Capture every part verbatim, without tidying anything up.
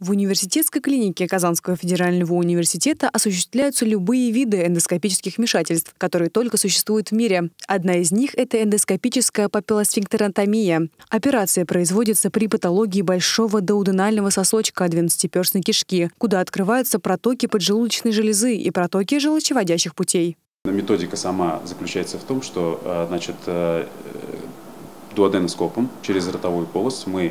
В университетской клинике Казанского федерального университета осуществляются любые виды эндоскопических вмешательств, которые только существуют в мире. Одна из них – это эндоскопическая папиллосфинктеротомия. Операция производится при патологии большого дуоденального сосочка двенадцатиперстной кишки, куда открываются протоки поджелудочной железы и протоки желчеводящих путей. Методика сама заключается в том, что значит, дуоденоскопом через ротовую полость мы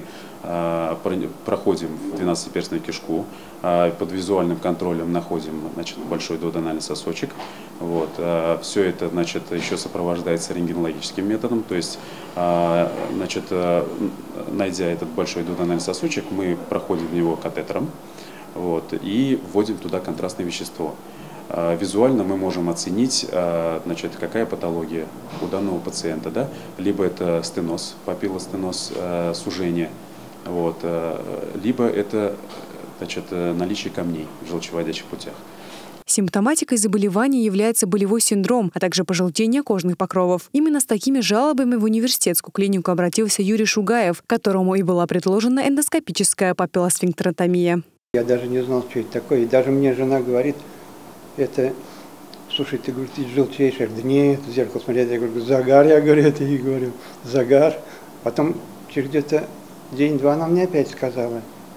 проходим двенадцатиперстную кишку, под визуальным контролем находим значит, большой дуоденальный сосочек. Вот. Все это значит, еще сопровождается рентгенологическим методом, то есть значит, найдя этот большой дуоденальный сосочек, мы проходим в него катетером вот, и вводим туда контрастное вещество. Визуально мы можем оценить, значит, какая патология у данного пациента, да? Либо это стеноз, папиллостеноз, сужение, вот, либо это значит, наличие камней в желчеводящих путях. Симптоматикой заболевания является болевой синдром, а также пожелтение кожных покровов. Именно с такими жалобами в университетскую клинику обратился Юрий Шугаев, которому и была предложена эндоскопическая папиллосфинктеротомия. Я даже не знал, что это такое. И даже мне жена говорит, это, слушай, ты, говоришь, ты желтеешь. Да нет, в зеркало смотреть. Я говорю, загар, я говорю, это и говорю, загар. Потом через где-то день-два она мне опять сказала.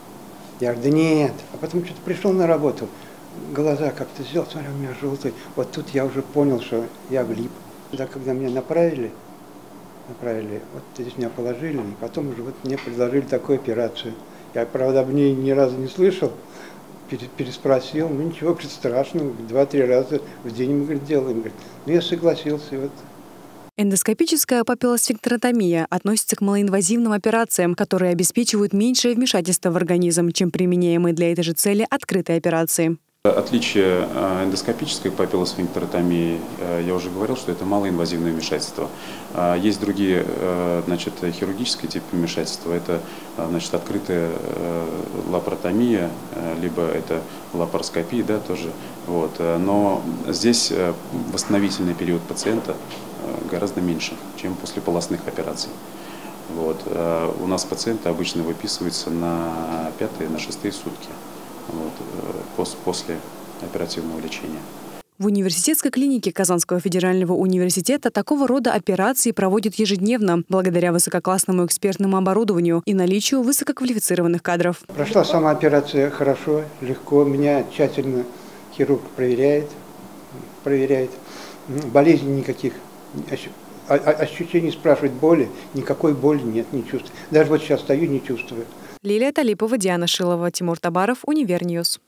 Я говорю, да нет. А потом что-то пришел на работу, глаза как-то сделал, смотрю, у меня желтый. Вот тут я уже понял, что я влип. Да, когда меня направили, направили, вот здесь меня положили, и потом уже вот мне предложили такую операцию. Я, правда, об ней ни разу не слышал, переспросил, ну ничего, говорит, страшного, два-три раза в день мы, говорит, делаем. Говорит, ну я согласился, вот. Эндоскопическая папиллосфинктеротомия относится к малоинвазивным операциям, которые обеспечивают меньшее вмешательство в организм, чем применяемые для этой же цели открытые операции. Отличие эндоскопической папиллосфинктеротомии, я уже говорил, что это малоинвазивное вмешательство. Есть другие, значит, хирургические типы вмешательства. Это, значит, открытая лапаротомия, либо это лапароскопия, да, тоже. Вот. Но здесь восстановительный период пациента гораздо меньше, чем после полостных операций. Вот. У нас пациенты обычно выписываются на пятые, на шестые сутки. Вот, после оперативного лечения. В университетской клинике Казанского федерального университета такого рода операции проводят ежедневно, благодаря высококлассному экспертному оборудованию и наличию высококвалифицированных кадров. Прошла сама операция хорошо, легко. Меня тщательно хирург проверяет, проверяет. Болезней никаких, ощущений спрашивать боли, никакой боли нет, не чувствую. Даже вот сейчас стою, не чувствую. Лилия Талипова, Диана Шилова, Тимур Табаров, Универньюз.